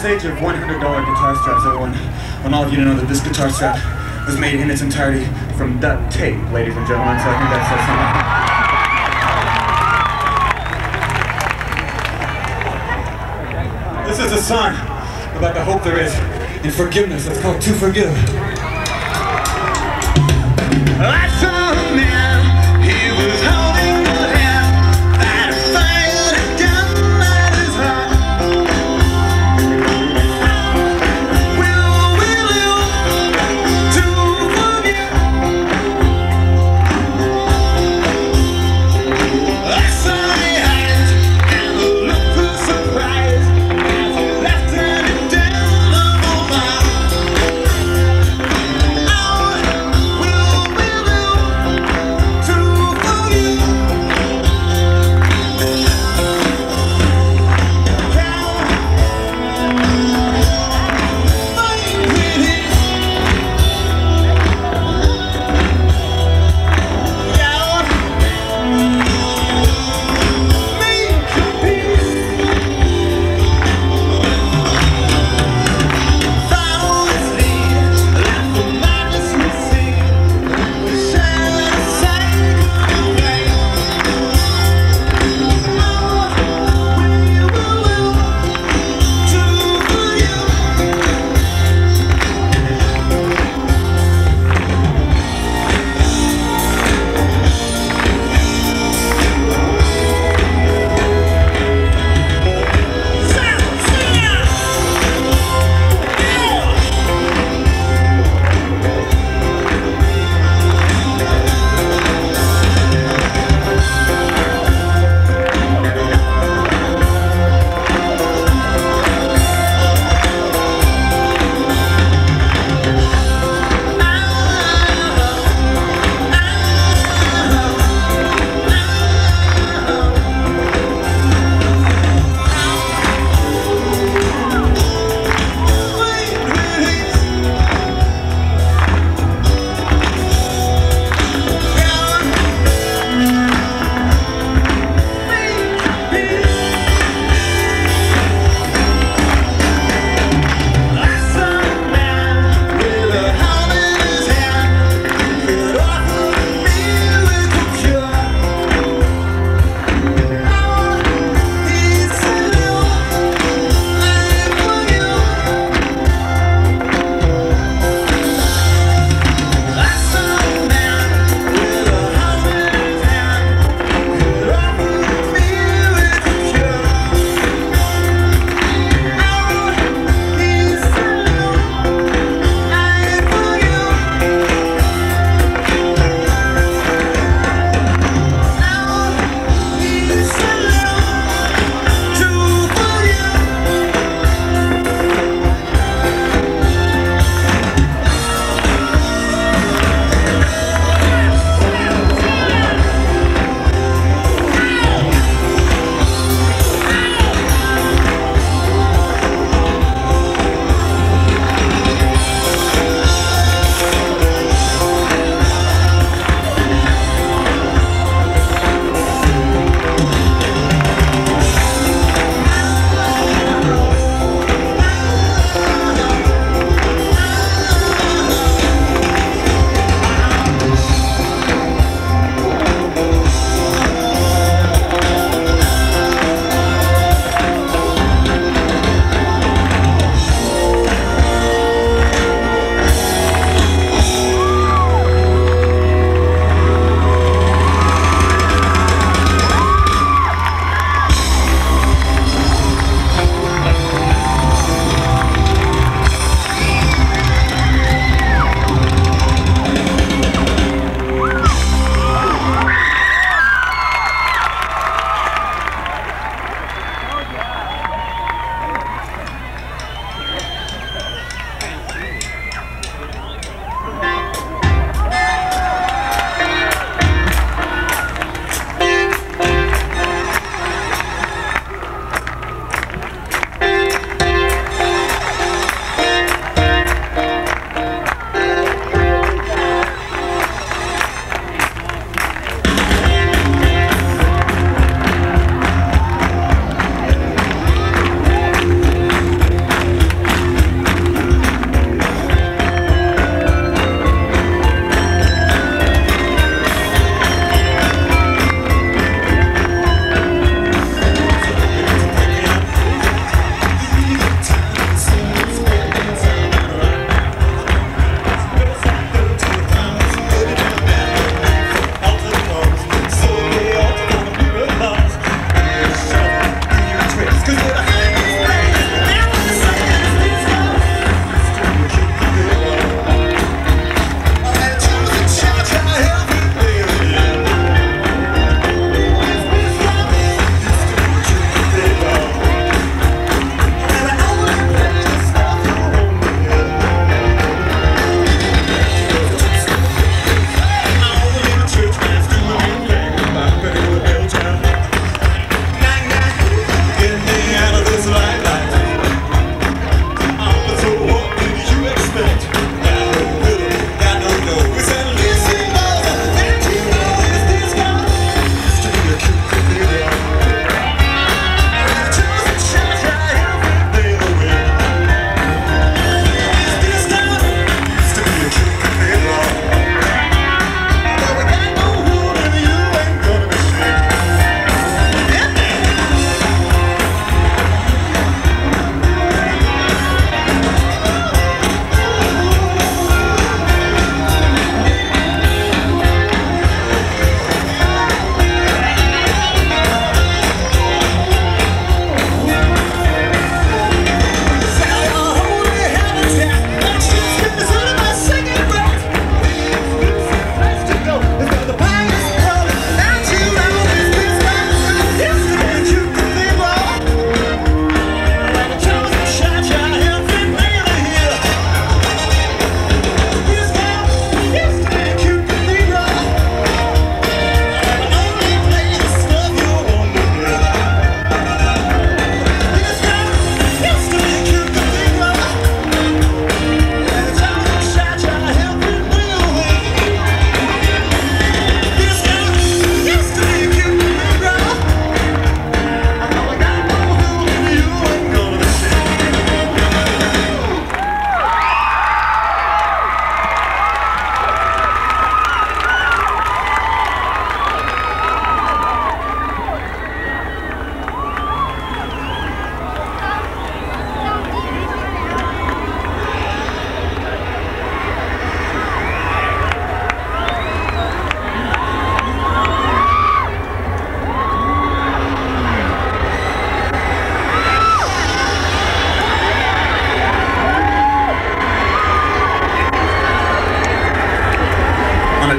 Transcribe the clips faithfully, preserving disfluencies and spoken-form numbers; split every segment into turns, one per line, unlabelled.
this age of one hundred dollar guitar straps, I want, I want all of you to know that this guitar strap was made in its entirety from duct tape, ladies and gentlemen, so I think that says something. This is a song about the hope there is in forgiveness. It's called To Forgive. I saw a man, he was holding the hand that fired a gun at his heart. Will, will you to forgive? I saw the eyes and the look of surprise as he left an indelible mark. Oh, will, will you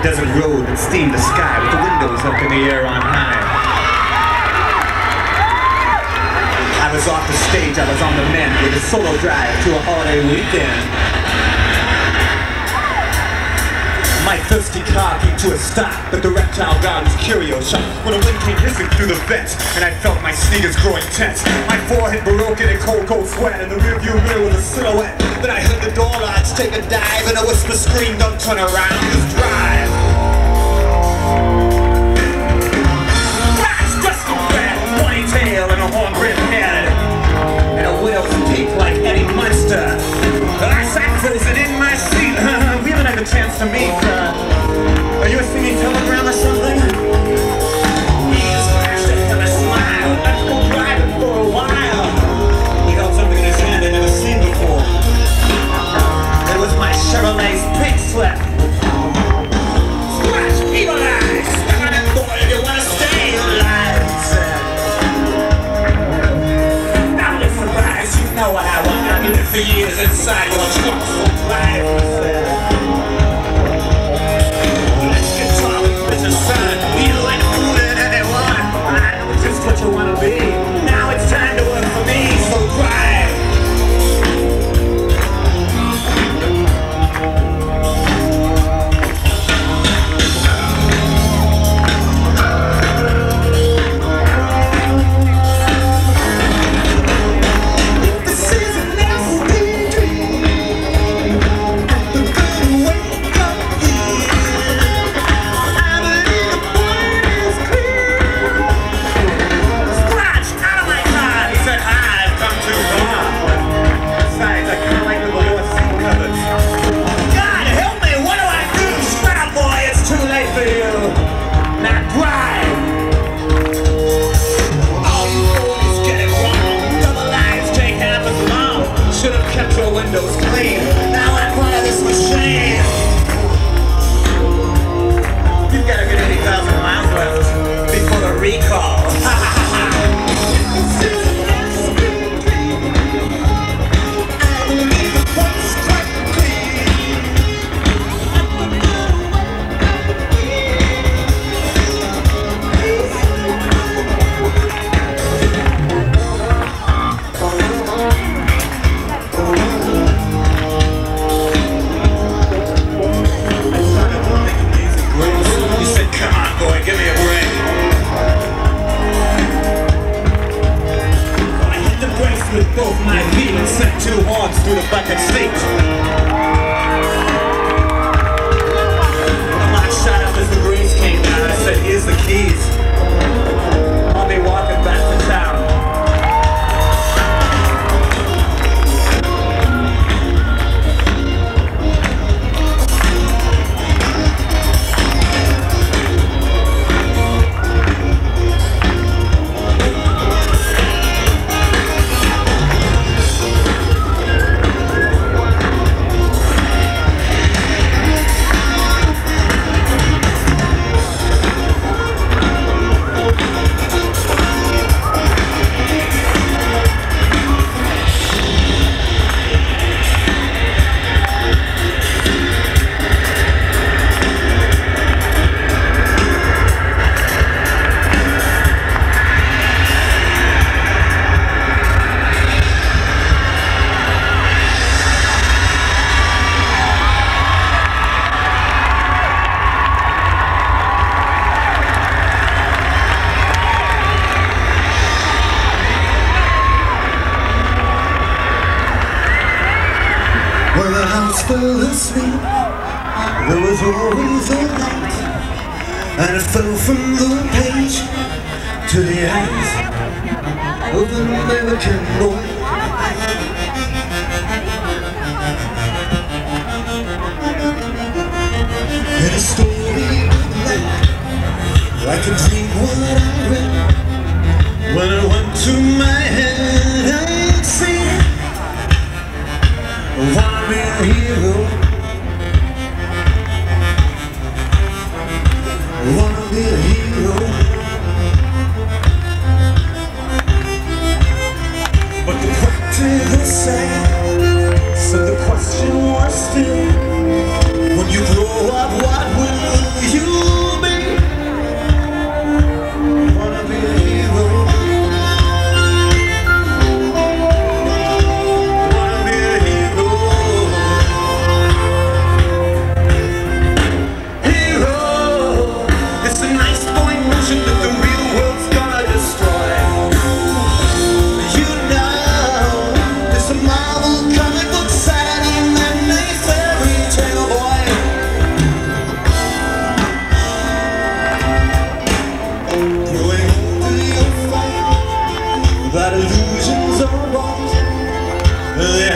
desert road that steamed the sky with the windows up in the air on high. I was off the stage, I was on the mend with a solo drive to a holiday weekend. My thirsty car came to a stop, but the reptile guard was curious shot when the wind came hissing through the vents, and I felt my sneakers growing tense. My forehead broken in cold, cold sweat, and the rearview mirror was a silhouette. Then I heard the door locks take a dive, and a whisper screamed, "Don't turn around, just drive." That's just a red ponytail and a horn-rimmed head, and a widow's peak like Eddie Munster. I sat frozen in my seat. We haven't had a chance to meet. Uh, are you a singing telegram or something? He flashed a hell of a smile. Let's go driving for a while. He held something in his hand I'd never seen before. It was my Chevrolet's pink slip. Scratch, evil eyes. Stuck on that boy if you want to stay alive, he said. Now you're surprised. You know what I want. I've been for years inside your truck for life, he said. Let's get talking, Mister Son. You like food and anyone. I know just what you want to be. Now it's time to work for me, so drive. Windows clean. Now I'm part of this machine. You've got a good eighty thousand miles left before the recall. With both my feet and sent two horns through the bucket seat. The lock shot up as the breeze came down. I said, "Here's the keys. I'll be walking back to town." When the house fell asleep, there was always a light, and it fell from the page to the eyes of an American boy. And a story of life, like a dream what I read. When it went to my head, I'd see wanna be a hero, wanna be a hero. But the practical side, so the question was still, when you grow up, what will There